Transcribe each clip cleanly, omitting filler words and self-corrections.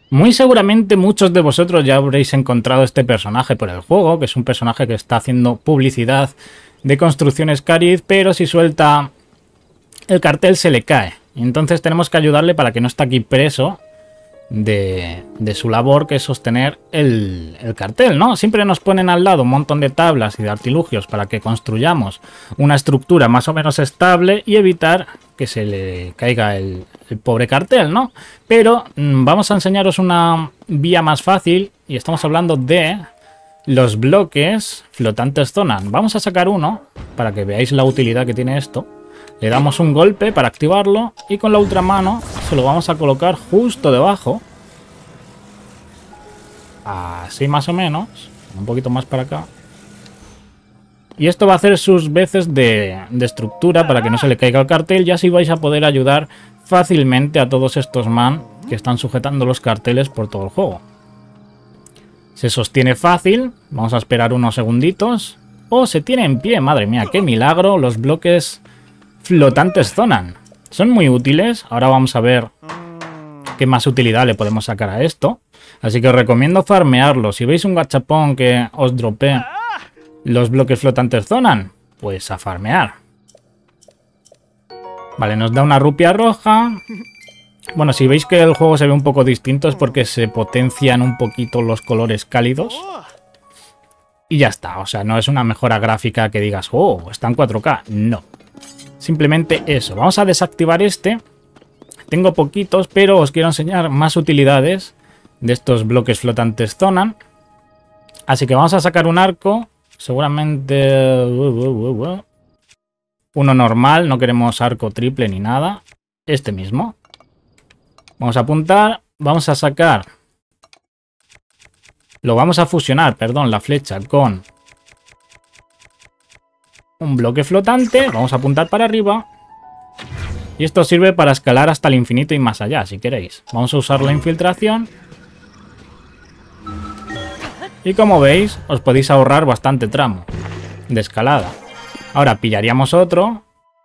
Muy seguramente muchos de vosotros ya habréis encontrado este personaje por el juego, que es un personaje que está haciendo publicidad de construcciones Cariz, pero si suelta el cartel se le cae. Entonces tenemos que ayudarle para que no esté aquí preso de su labor, que es sostener el cartel, ¿no? Siempre nos ponen al lado un montón de tablas y de artilugios para que construyamos una estructura más o menos estable y evitar que se le caiga el pobre cartel, ¿no? Pero vamos a enseñaros una vía más fácil y estamos hablando de los bloques flotantes Zonan. Vamos a sacar uno para que veáis la utilidad que tiene esto. Le damos un golpe para activarlo y con la ultramano se lo vamos a colocar justo debajo. Así más o menos. Un poquito más para acá. Y esto va a hacer sus veces de estructura para que no se le caiga el cartel. Y así vais a poder ayudar fácilmente a todos estos man que están sujetando los carteles por todo el juego. Se sostiene fácil. Vamos a esperar unos segunditos. Oh, se tiene en pie. Madre mía, qué milagro. Los bloques flotantes Zonan. Son muy útiles. Ahora vamos a ver qué más utilidad le podemos sacar a esto. Así que os recomiendo farmearlo. Si veis un gachapón que os dropee los bloques flotantes Zonan, pues a farmear. Vale, nos da una rupia roja. Bueno, si veis que el juego se ve un poco distinto es porque se potencian un poquito los colores cálidos. Y ya está. O sea, no es una mejora gráfica que digas, oh, está en 4K. No. Simplemente eso. Vamos a desactivar este. Tengo poquitos, pero os quiero enseñar más utilidades de estos bloques flotantes Zonan. Así que vamos a sacar un arco. Seguramente uno normal. No queremos arco triple ni nada. Este mismo. Vamos a apuntar. Vamos a sacar. Lo vamos a fusionar, perdón, la flecha con un bloque flotante. Vamos a apuntar para arriba. Y esto sirve para escalar hasta el infinito y más allá, si queréis. Vamos a usar la infiltración. Y como veis, os podéis ahorrar bastante tramo de escalada. Ahora pillaríamos otro.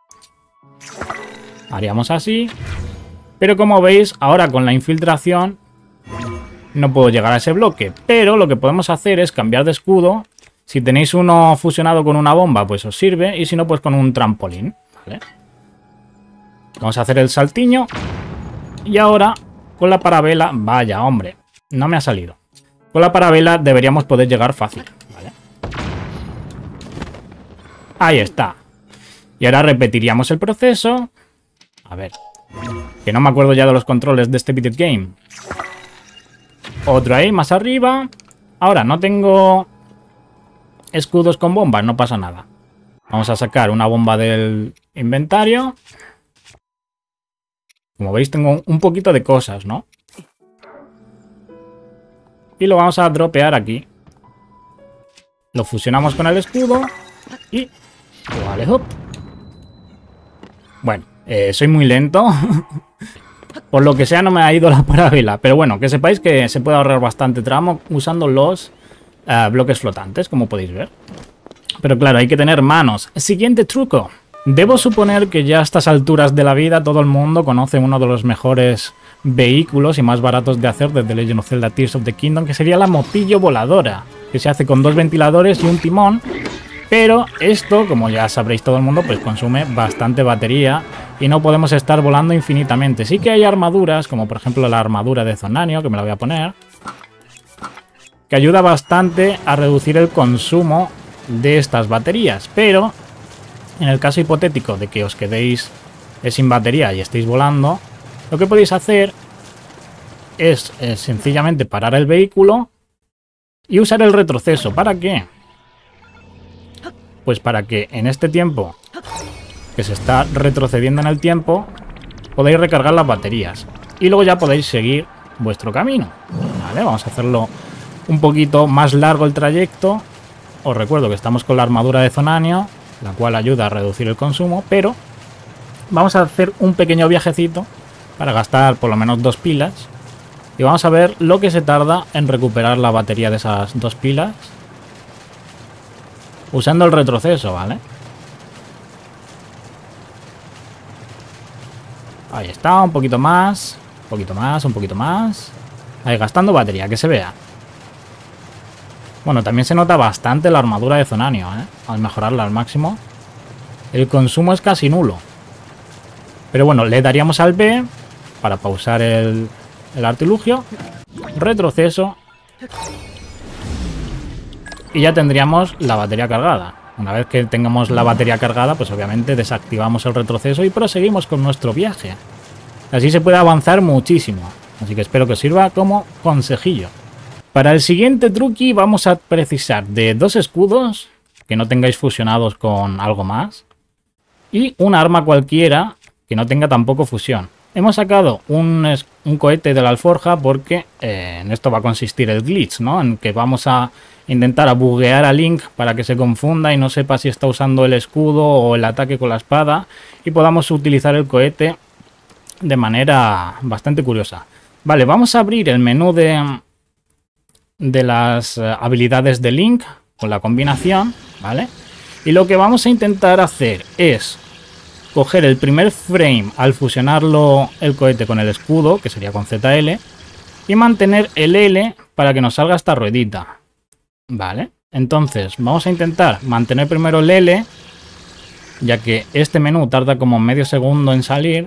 Haríamos así. Pero como veis, ahora con la infiltración no puedo llegar a ese bloque. Pero lo que podemos hacer es cambiar de escudo. Si tenéis uno fusionado con una bomba, pues os sirve. Y si no, pues con un trampolín. ¿Vale? Vamos a hacer el saltiño. Y ahora, con la parabela... Vaya, hombre. No me ha salido. Con la parabela deberíamos poder llegar fácil. ¿Vale? Ahí está. Y ahora repetiríamos el proceso. A ver. Que no me acuerdo ya de los controles de este video game. Otro ahí, más arriba. Ahora, no tengo escudos con bombas, no pasa nada. Vamos a sacar una bomba del inventario. Como veis, tengo un poquito de cosas, ¿no? Y lo vamos a dropear aquí. Lo fusionamos con el escudo. Y... Vale, hop. Bueno, soy muy lento. Por lo que sea no me ha ido la parabela. Pero bueno, que sepáis que se puede ahorrar bastante tramo usando los bloques flotantes, como podéis ver. Pero claro, hay que tener manos. Siguiente truco. Debo suponer que ya a estas alturas de la vida todo el mundo conoce uno de los mejores vehículos y más baratos de hacer desde Legend of Zelda Tears of the Kingdom, que sería la motillo voladora, que se hace con dos ventiladores y un timón. Pero esto, como ya sabréis todo el mundo, pues consume bastante batería y no podemos estar volando infinitamente. Sí que hay armaduras, como por ejemplo la armadura de Zonanio, que me la voy a poner, que ayuda bastante a reducir el consumo de estas baterías. Pero en el caso hipotético de que os quedéis sin batería y estéis volando, lo que podéis hacer es sencillamente parar el vehículo y usar el retroceso. ¿Para qué? Pues para que en este tiempo que se está retrocediendo en el tiempo, podéis recargar las baterías. Y luego ya podéis seguir vuestro camino. Vale, vamos a hacerlo un poquito más largo el trayecto. Os recuerdo que estamos con la armadura de Zonanio, la cual ayuda a reducir el consumo, pero vamos a hacer un pequeño viajecito para gastar por lo menos 2 pilas. Y vamos a ver lo que se tarda en recuperar la batería de esas 2 pilas. Usando el retroceso, ¿vale? Ahí está, un poquito más. Un poquito más, un poquito más. Ahí, gastando batería, que se vea. Bueno, también se nota bastante la armadura de Zonanio, ¿eh? Al mejorarla al máximo. El consumo es casi nulo. Pero bueno, le daríamos al B para pausar el artilugio. Retroceso. Y ya tendríamos la batería cargada. Una vez que tengamos la batería cargada, pues obviamente desactivamos el retroceso y proseguimos con nuestro viaje. Así se puede avanzar muchísimo. Así que espero que os sirva como consejillo. Para el siguiente truqui vamos a precisar de 2 escudos, que no tengáis fusionados con algo más, y un arma cualquiera que no tenga tampoco fusión. Hemos sacado un cohete de la alforja porque en esto va a consistir el glitch, ¿no? En que vamos a intentar buguear a Link para que se confunda y no sepa si está usando el escudo o el ataque con la espada y podamos utilizar el cohete de manera bastante curiosa. Vale, vamos a abrir el menú de las habilidades de Link con la combinación, ¿vale? Y lo que vamos a intentar hacer es coger el primer frame al fusionarlo el cohete con el escudo, que sería con ZL, y mantener el L para que nos salga esta ruedita. Vale, entonces vamos a intentar mantener primero el L, ya que este menú tarda como medio segundo en salir.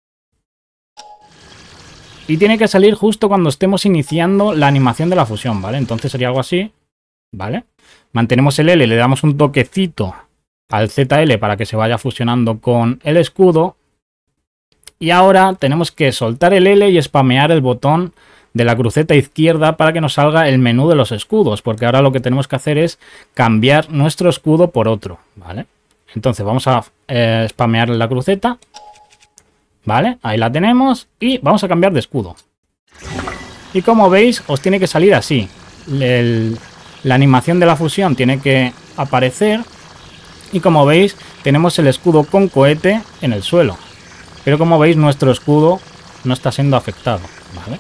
Y tiene que salir justo cuando estemos iniciando la animación de la fusión, ¿vale? Entonces sería algo así, ¿vale? Mantenemos el L, le damos un toquecito al ZL para que se vaya fusionando con el escudo. Y ahora tenemos que soltar el L y spamear el botón de la cruceta izquierda para que nos salga el menú de los escudos, porque ahora lo que tenemos que hacer es cambiar nuestro escudo por otro, ¿vale? Entonces vamos a spamear la cruceta, ¿vale? Ahí la tenemos y vamos a cambiar de escudo. Y como veis, os tiene que salir así. La animación de la fusión tiene que aparecer. Y como veis, tenemos el escudo con cohete en el suelo. Pero como veis, nuestro escudo no está siendo afectado, ¿vale?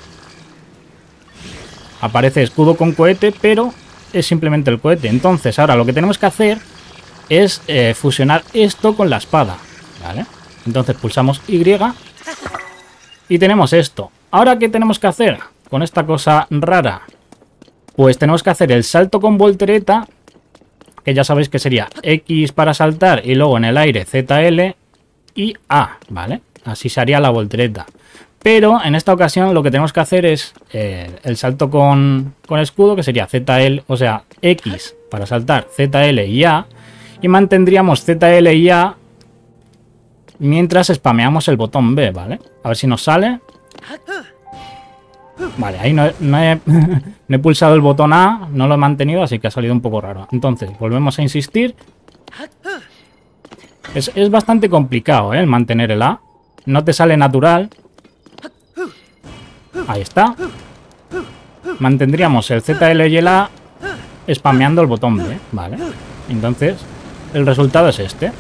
Aparece escudo con cohete, pero es simplemente el cohete. Entonces, ahora lo que tenemos que hacer es fusionar esto con la espada, ¿vale? Entonces pulsamos Y y tenemos esto. Ahora, ¿qué tenemos que hacer con esta cosa rara? Pues tenemos que hacer el salto con voltereta, que ya sabéis que sería X para saltar y luego en el aire ZL y A, ¿vale? Así se haría la voltereta. Pero en esta ocasión lo que tenemos que hacer es el salto con escudo, que sería ZL, o sea, X para saltar, ZL y A, y mantendríamos ZL y A mientras spameamos el botón B, ¿vale? A ver si nos sale. Vale, ahí no he pulsado el botón A, no lo he mantenido, así que ha salido un poco raro. Entonces, volvemos a insistir. Es bastante complicado, el mantener el A. No te sale natural. Ahí está. Mantendríamos el ZL y el A spameando el botón B, ¿vale? Entonces, el resultado es este.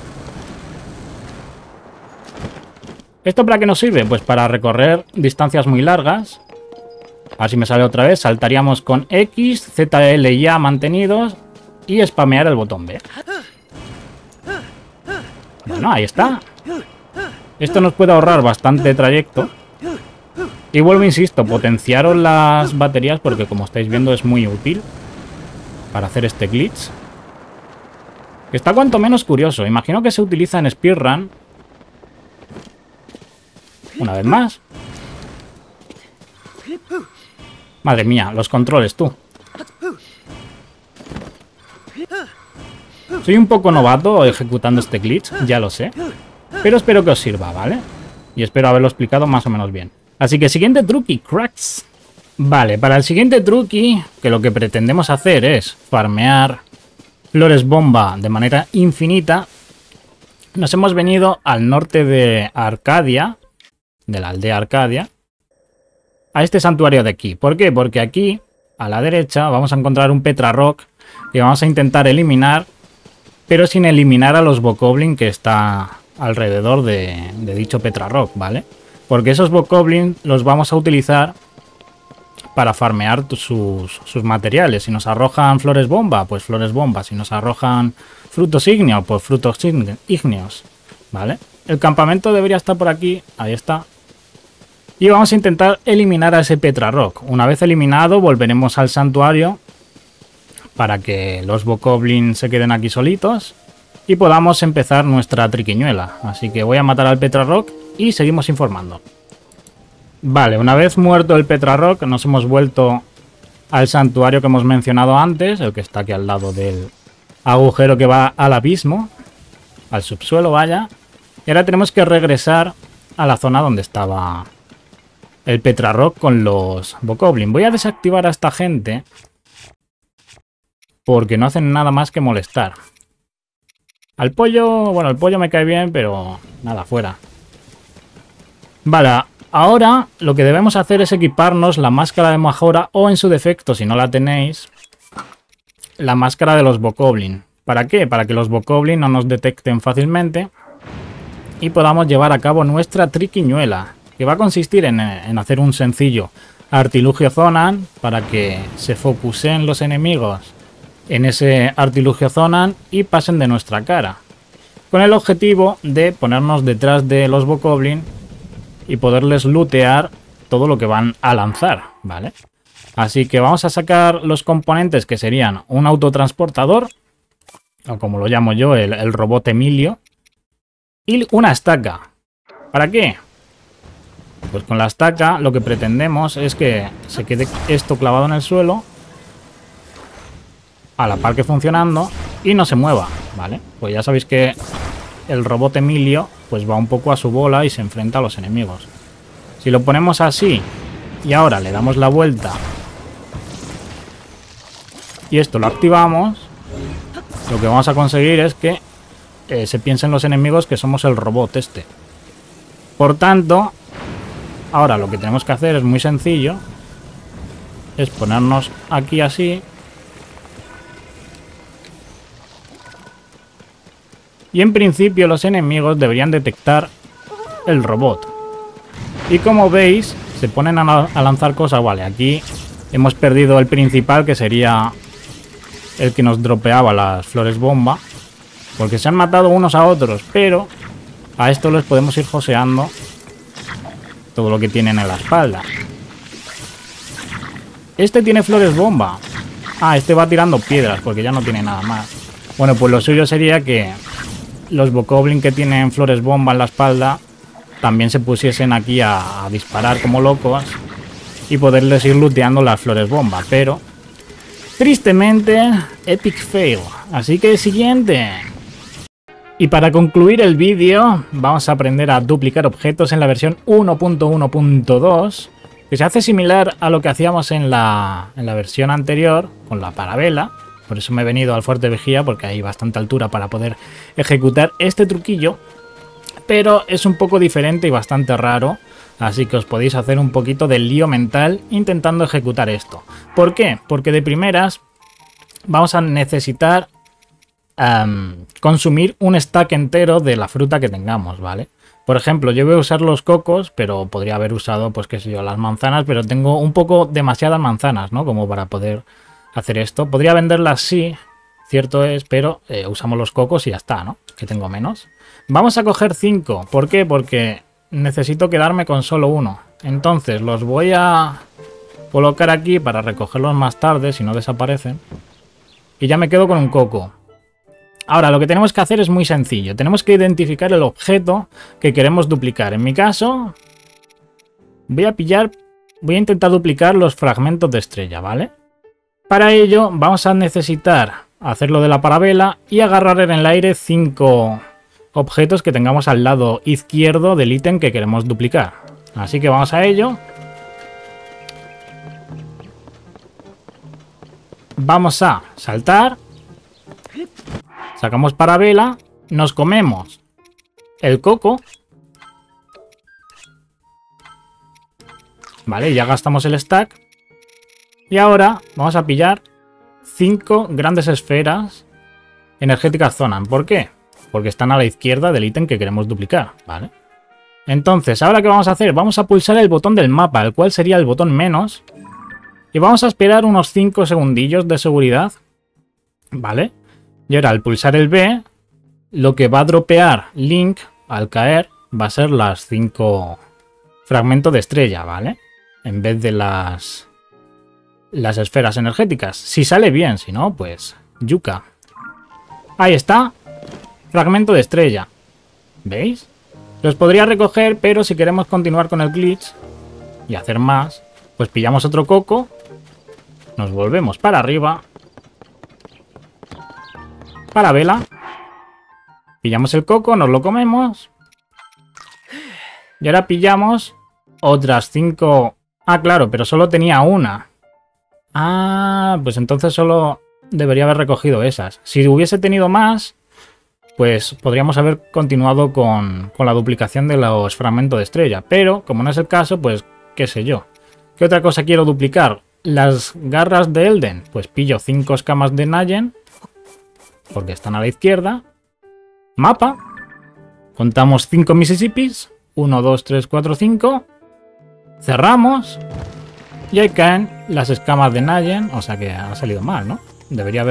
¿Esto para qué nos sirve? Pues para recorrer distancias muy largas. A ver si me sale otra vez. Saltaríamos con X, ZL y A mantenidos y spamear el botón B. Bueno, ahí está. Esto nos puede ahorrar bastante trayecto. Y vuelvo, insisto, potenciaros las baterías porque como estáis viendo es muy útil para hacer este glitch. Que está cuanto menos curioso. Imagino que se utiliza en speedrun. Una vez más. Madre mía, los controles, tú. Soy un poco novato ejecutando este glitch, ya lo sé. Pero espero que os sirva, ¿vale? Y espero haberlo explicado más o menos bien. Así que siguiente truqui, cracks. Vale, para el siguiente truqui, que lo que pretendemos hacer es farmear flores bomba de manera infinita, nos hemos venido al norte de Arcadia, de la aldea Arcadia, a este santuario de aquí. ¿Por qué? Porque aquí, a la derecha, vamos a encontrar un Petra Rock que vamos a intentar eliminar, pero sin eliminar a los Bokoblin que está alrededor de dicho Petra Rock, ¿vale? Porque esos Bokoblin los vamos a utilizar para farmear sus materiales. Si nos arrojan flores bomba, pues flores bomba. Si nos arrojan frutos ígneos, pues frutos ígneos, ¿vale? El campamento debería estar por aquí, ahí está. Y vamos a intentar eliminar a ese Petra Rock. Una vez eliminado, volveremos al santuario para que los Bokoblin se queden aquí solitos y podamos empezar nuestra triquiñuela. Así que voy a matar al Petra Rock y seguimos informando. Vale, una vez muerto el Petra Rock, nos hemos vuelto al santuario que hemos mencionado antes, el que está aquí al lado del agujero que va al abismo, al subsuelo, vaya. Y ahora tenemos que regresar a la zona donde estaba el Petra Rock con los Bokoblin. Voy a desactivar a esta gente porque no hacen nada más que molestar. Al pollo, bueno, el pollo me cae bien, pero nada, fuera. Vale, ahora lo que debemos hacer es equiparnos la máscara de Majora o, en su defecto, si no la tenéis, la máscara de los Bokoblin. ¿Para qué? Para que los Bokoblin no nos detecten fácilmente y podamos llevar a cabo nuestra triquiñuela, que va a consistir en hacer un sencillo artilugio Zonan para que se focusen los enemigos en ese artilugio Zonan y pasen de nuestra cara, con el objetivo de ponernos detrás de los Bokoblin y poderles lootear todo lo que van a lanzar, ¿vale? Así que vamos a sacar los componentes que serían un autotransportador, o como lo llamo yo, el robot Emilio, y una estaca. ¿Para qué? Pues con la estaca lo que pretendemos es que se quede esto clavado en el suelo, a la par que funcionando, y no se mueva, ¿vale? Pues ya sabéis que el robot Emilio pues va un poco a su bola y se enfrenta a los enemigos. Si lo ponemos así y ahora le damos la vuelta y esto lo activamos, lo que vamos a conseguir es que se piensen los enemigos que somos el robot este. Por tanto, ahora lo que tenemos que hacer es muy sencillo, es ponernos aquí así y en principio los enemigos deberían detectar el robot. Y como veis, se ponen a lanzar cosas. Vale, aquí hemos perdido el principal, que sería el que nos dropeaba las flores bomba, porque se han matado unos a otros, pero a esto les podemos ir joseando todo lo que tienen en la espalda. Este tiene flores bomba. Ah, este va tirando piedras porque ya no tiene nada más. Bueno, pues lo suyo sería que los Bokoblin que tienen flores bomba en la espalda también se pusiesen aquí a disparar como locos y poderles ir looteando las flores bomba, pero tristemente epic fail. Así que siguiente. Y para concluir el vídeo vamos a aprender a duplicar objetos en la versión 1.1.2, que se hace similar a lo que hacíamos en la versión anterior con la parabela. Por eso me he venido al Fuerte Vigía, porque hay bastante altura para poder ejecutar este truquillo. Pero es un poco diferente y bastante raro, así que os podéis hacer un poquito de lío mental intentando ejecutar esto. ¿Por qué? Porque de primeras vamos a necesitar consumir un stack entero de la fruta que tengamos, ¿vale? Por ejemplo, yo voy a usar los cocos, pero podría haber usado, pues qué sé yo, las manzanas, pero tengo un poco demasiadas manzanas, ¿no? Como para poder hacer esto. Podría venderlas, sí, cierto es, pero usamos los cocos y ya está, ¿no? Que tengo menos. Vamos a coger 5. ¿Por qué? Porque necesito quedarme con solo uno. Entonces los voy a colocar aquí para recogerlos más tarde, si no desaparecen. Y ya me quedo con un coco. Ahora, lo que tenemos que hacer es muy sencillo. Tenemos que identificar el objeto que queremos duplicar. En mi caso, voy a intentar duplicar los fragmentos de estrella, ¿vale? Para ello, vamos a necesitar hacerlo de la parabela y agarrar en el aire 5 objetos que tengamos al lado izquierdo del ítem que queremos duplicar. Así que vamos a ello. Vamos a saltar. Sacamos parabela, nos comemos el coco. Vale, ya gastamos el stack. Y ahora vamos a pillar 5 grandes esferas energéticas Zonan. ¿Por qué? Porque están a la izquierda del ítem que queremos duplicar, ¿vale? Entonces, ¿ahora qué vamos a hacer? Vamos a pulsar el botón del mapa, el cual sería el botón menos. Y vamos a esperar unos 5 segundillos de seguridad, ¿vale? Y ahora al pulsar el B, lo que va a dropear Link al caer va a ser las 5 fragmento de estrella, ¿vale? En vez de las esferas energéticas. Si sale bien, si no, pues yuca. Ahí está. Fragmento de estrella. ¿Veis? Los podría recoger, pero si queremos continuar con el glitch y hacer más, pues pillamos otro coco, nos volvemos para arriba, para vela, pillamos el coco, nos lo comemos y ahora pillamos otras 5... Ah, claro, pero solo tenía una. Ah, pues entonces solo debería haber recogido esas. Si hubiese tenido más, pues podríamos haber continuado con la duplicación de los fragmentos de estrella. Pero, como no es el caso, pues qué sé yo. ¿Qué otra cosa quiero duplicar? Las garras de Elden. Pues pillo 5 escamas de Nayen, porque están a la izquierda. Mapa. Contamos 5 Mississippis. 1, 2, 3, 4, 5. Cerramos. Y ahí caen las escamas de Nayen. O sea que ha salido mal, ¿no? Debería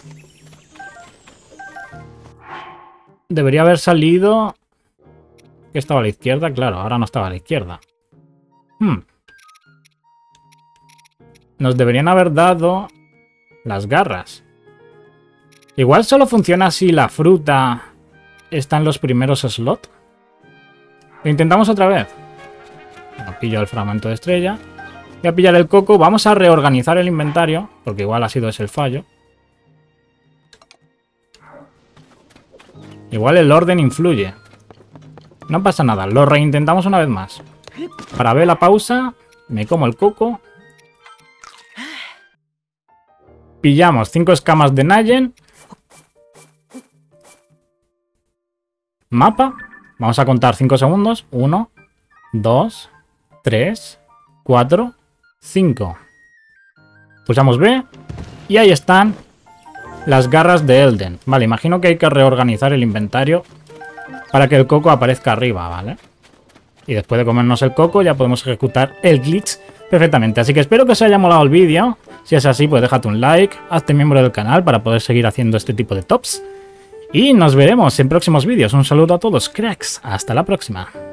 haber salido... ¿Que estaba a la izquierda? Claro, ahora no estaba a la izquierda. Nos deberían haber dado las garras. Igual solo funciona si la fruta está en los primeros slots. Lo intentamos otra vez. Bueno, pillo el fragmento de estrella. Voy a pillar el coco. Vamos a reorganizar el inventario, porque igual ha sido ese el fallo. Igual el orden influye. No pasa nada, lo reintentamos una vez más. Para ver la pausa, me como el coco. Pillamos 5 escamas de Nayen. Mapa. Vamos a contar 5 segundos. 1, 2, 3, 4, 5. Pulsamos B. Y ahí están las garras de Elden. Vale, imagino que hay que reorganizar el inventario para que el coco aparezca arriba, ¿vale? Y después de comernos el coco ya podemos ejecutar el glitch perfectamente. Así que espero que os haya molado el vídeo. Si es así, pues déjate un like, hazte miembro del canal para poder seguir haciendo este tipo de tops. Y nos veremos en próximos vídeos. Un saludo a todos, cracks. Hasta la próxima.